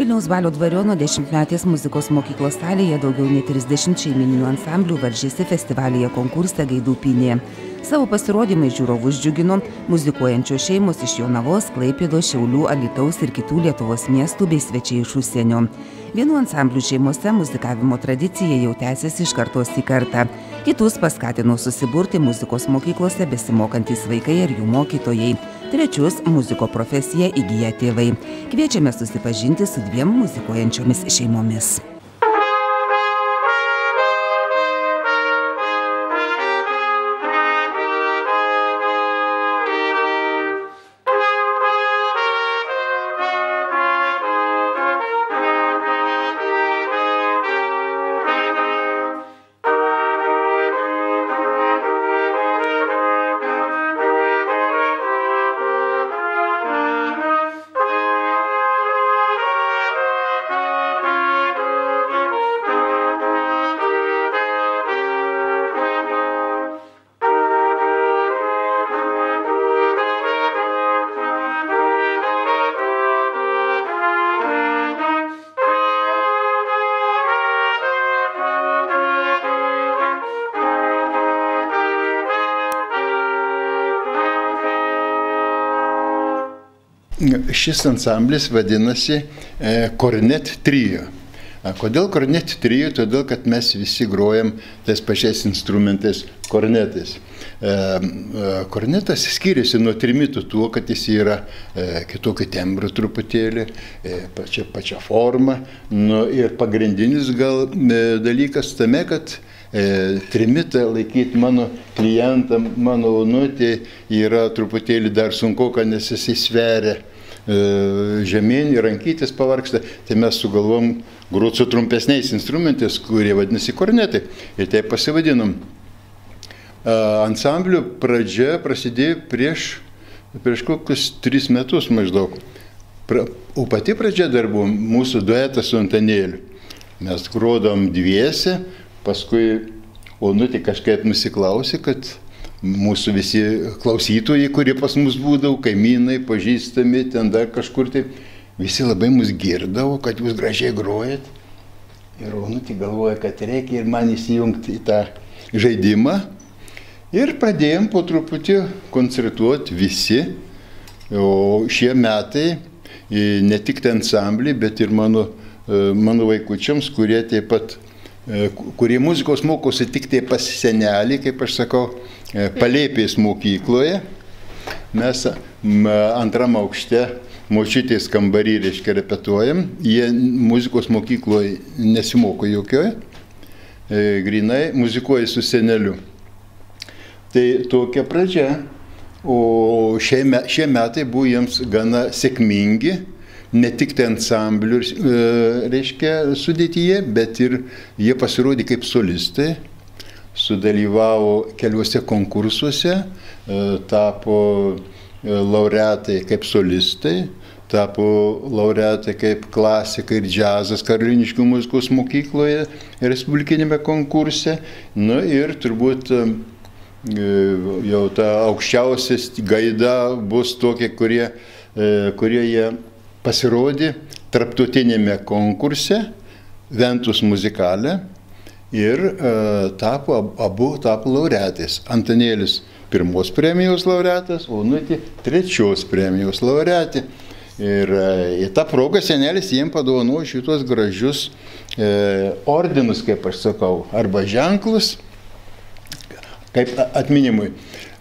Vilniaus Balio dvariono 10-metės muzikos mokyklos salėje daugiau nei 30 šeimyninių ansamblių varžėsi festivalyje konkurse Gaidų pynė. Savo pasirodymais žiūrovus džiugino muzikuojančios šeimos iš Jonavos, Klaipėdos, Šiaulių, Alytaus ir kitų Lietuvos miestų bei svečiai iš užsienio. Vienų ansamblių šeimose muzikavimo tradicija jau tęsiasi iš kartos į kartą. Kitus paskatino susiburti muzikos mokyklose besimokantys vaikai ir jų mokytojai. Trečius muziko profesiją įgyja tėvai. Kviečiame susipažinti su dviem muzikuojančiomis šeimomis. Šis ansamblis vadinasi Kornet trio. Kodėl Kornet trio? Todėl, kad mes visi grojam tais pačiais instrumentais kornetais. Kornetas skiriasi nuo trimitų tuo, kad jis yra kitokio tembro truputėlį, pačia forma. Ir pagrindinis gal dalykas tame, kad trimitą laikyti mano klientam, mano onutė yra truputėlį dar sunku, nes jis sveria žemyn ir rankytis pavargsta. Tai mes sugalvom groti su trumpesniais instrumentais, kurie vadinasi kornetai. Ir taip pasivadinom. Ansamblio pradžia prasidėjo prieš kokius 3 metus maždaug. O pati pradžia dar buvo mūsų duetas su Antanėliu. Mes grodom dviese. Paskui onutė kažkaip nusiklausė, kad mūsų visi klausytojai, kurie pas mus būdavo, kaimynai, pažįstami, ten dar kažkur tai, visi labai mus girdavo, kad jūs gražiai grojat. Ir onutė galvoja, kad reikia ir man įsijungti į tą žaidimą. Ir pradėjom po truputį koncertuoti visi. O šie metai, ne tik ten ansamblį, bet ir mano vaikučiams, kurie taip pat kurie muzikos mokosi tik tai pas senelį, kaip aš sakau, Palėpės mokykloje. Mes antram aukšte močiutės kambarį, reiškia, repetuojam. Jie muzikos mokykloje nesimoko jokioje, grinai muzikuoja su seneliu. Tai tokia pradžia, o šie metai buvo jiems gana sėkmingi. Ne tik tai ansamblių, reiškia, sudėtyje, bet ir jie pasirodė kaip solistai, sudalyvavo keliuose konkursuose, tapo laureatai kaip solistai, tapo laureatai kaip klasika ir džiazas Karoliniškių muzikos mokykloje respublikinėme konkurse. Ir turbūt jau ta aukščiausias gaida bus tokie, kurie jie pasirodė tarptautinėme konkurse Ventus Musicale ir abu tapo laureatais. Antanėlis 1 premijos laureatas, o onutė 3 premijos laureatė. Ir į tą progą senelis jiems padovanojo šitos gražius ordinus, kaip aš sakau, arba ženklus, kaip atminimui.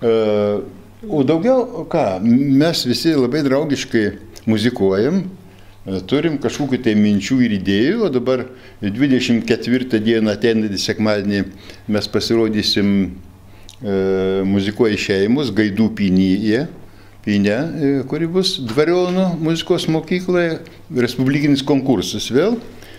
O daugiau ką, mes visi labai draugiškai muzikuojam, turim kažkokių tai minčių ir idėjų, o dabar 24 dieną ateinantį sekmadienį mes pasirodysim muzikuoja šeimos Gaidų pynė, kuri bus Dvariono muzikos mokykloje, respublikinis konkursas vėl.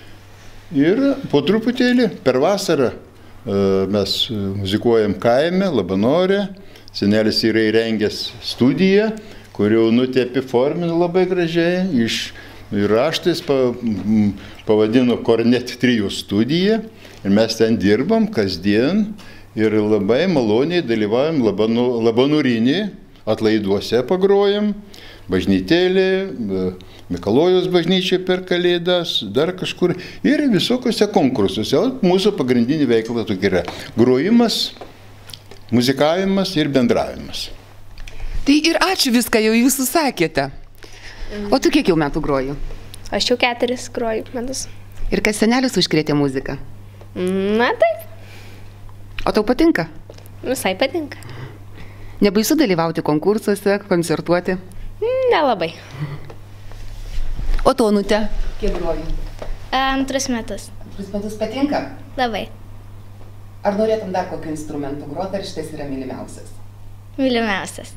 Ir po truputėlį per vasarą mes muzikuojam kaime, Labanore, senelis yra įrengęs studiją, kurio onutė apiformino labai gražiai, iš raštais pavadino Kornet trio studiją ir mes ten dirbam kasdien ir labai maloniai dalyvaujam Labanorinį atlaiduose pagrojam, bažnytėlė, Mikalojos bažnyčia per Kalėdas, dar kažkur ir visokiuose konkursuose. O mūsų pagrindinė veikla tokia yra grojimas, muzikavimas ir bendravimas. Tai ir ačiū, viską jau jūs sakėte. O tu kiek jau metų groji? Aš jau 4 groju metus. Ir kas senelis užkrėtė muziką? Na taip, O tau patinka? visai patinka. Nebaisu dalyvauti konkursuose, koncertuoti? Nelabai. O tu, Onute? Kiek groji? 2 metus. 2 metus patinka? Labai. Ar norėtum dar kokiu instrumentu groti, ar šitas yra mylimiausias? Mylimiausias.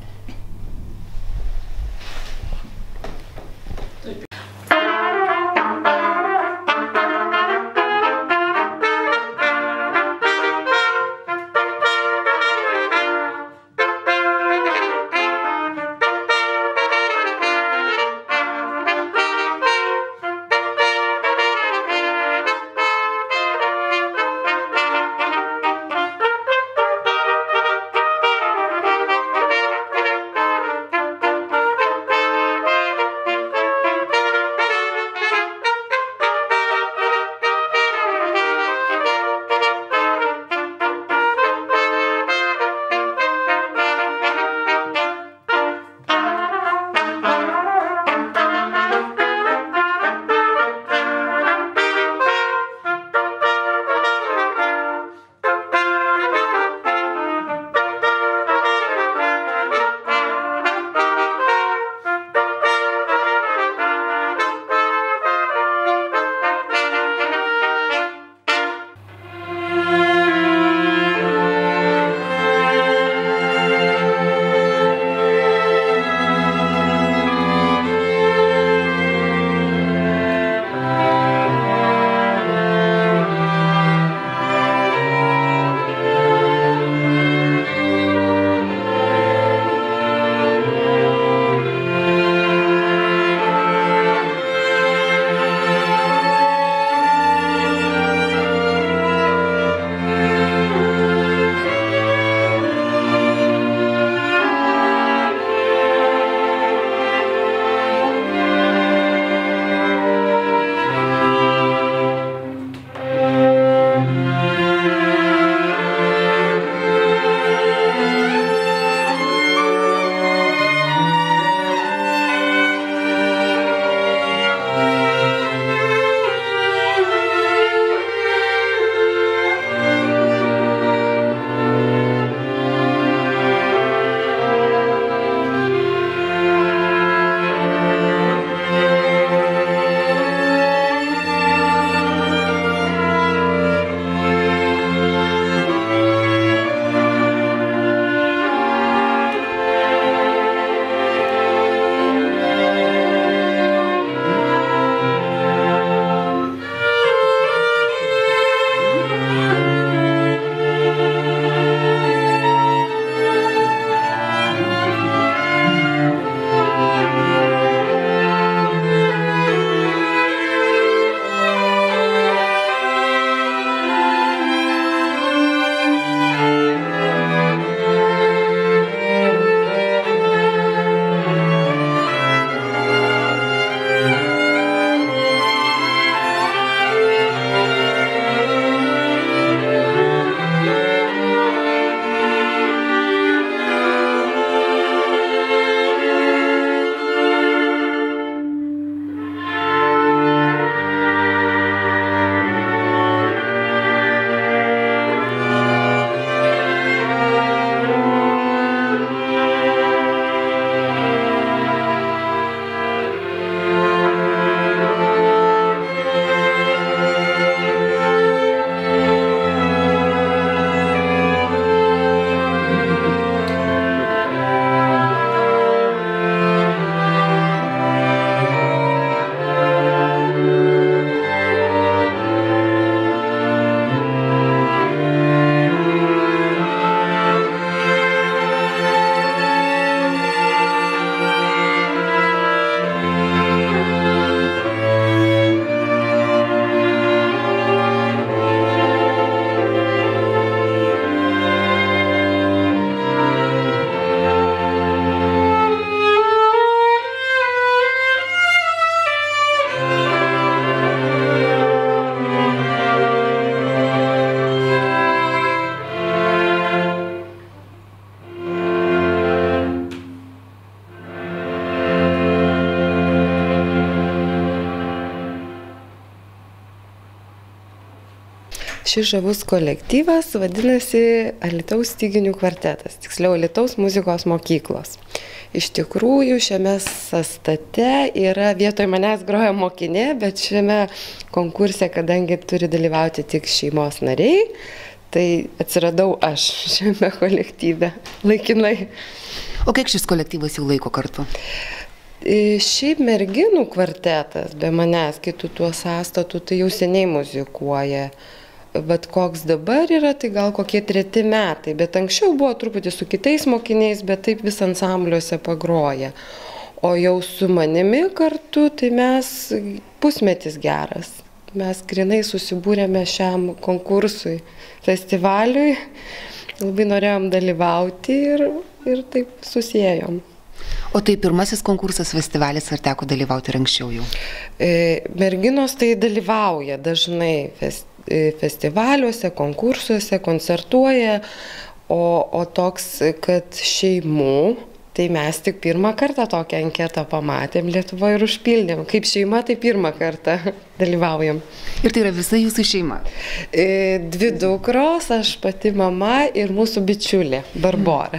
Šis žavus kolektyvas vadinasi Alytaus styginių kvartetas, tiksliau Alytaus muzikos mokyklos. Iš tikrųjų, šiame sastate yra vietoj manęs groja mokinė, bet šiame konkurse, kadangi turi dalyvauti tik šeimos nariai, tai atsiradau aš šiame kolektyve laikinai. O kiek šis kolektyvas jau laiko kartu? Šiaip merginų kvartetas be manęs kitų tuo sąstatu tai jau seniai muzikuoja. Bet koks dabar yra, tai gal kokie 3 metai, bet anksčiau buvo truputį su kitais mokiniais, bet taip vis ansambliuose pagroja. O jau su manimi kartu, tai mes pusmetis geras. Mes grinai susibūrėme šiam konkursui, festivaliui, labai norėjom dalyvauti ir taip susijėjom. O tai pirmasis konkursas festivalis, ar teko dalyvauti ir anksčiau jau? Merginos tai dalyvauja dažnai festivaliuose, konkursuose, koncertuoja, o toks, kad šeimų, tai mes tik pirmą kartą tokią anketą pamatėm Lietuvoje ir užpildėm. Kaip šeima, tai pirmą kartą dalyvaujam. Ir tai yra visa jūsų šeima? 2 dukros, aš pati mama ir mūsų bičiulė Barbora.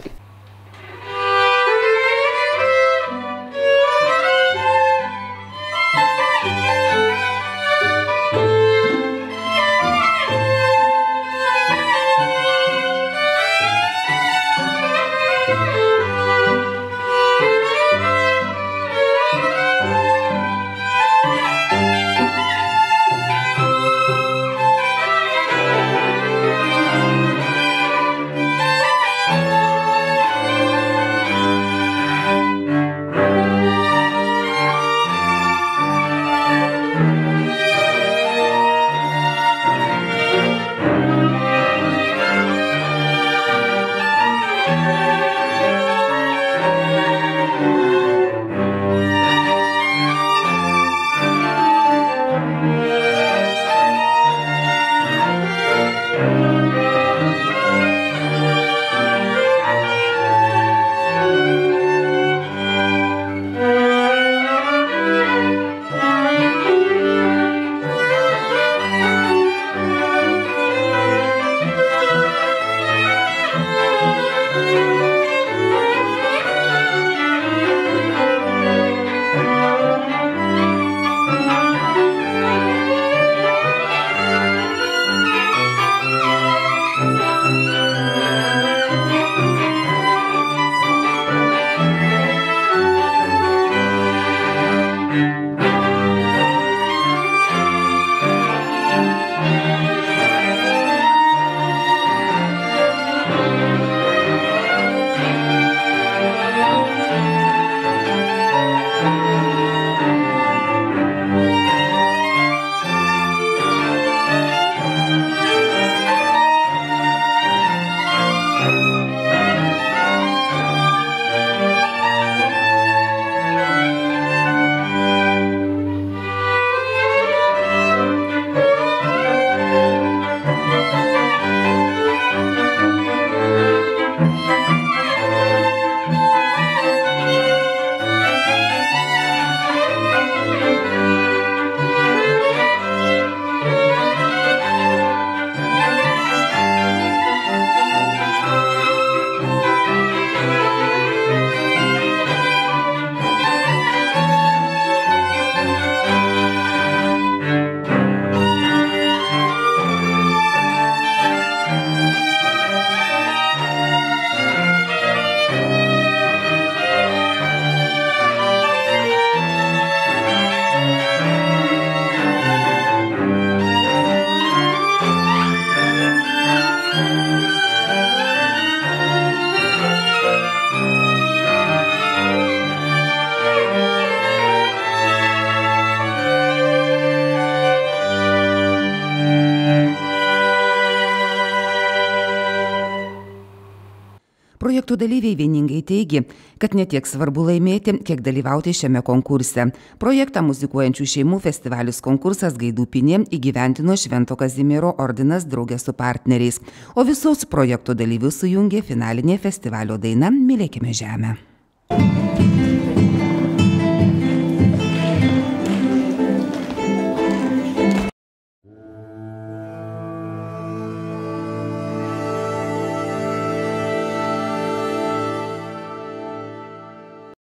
Projektų dalyviai vieningai teigi, kad ne tiek svarbu laimėti, kiek dalyvauti šiame konkurse. Projektą muzikuojančių šeimų festivalis konkursas Gaidų-Pinė įgyventino Švento Kazimiero ordinas drauge su partneriais, o visus projektų dalyvius sujungė finalinė festivalio daina Mylėkime žemę.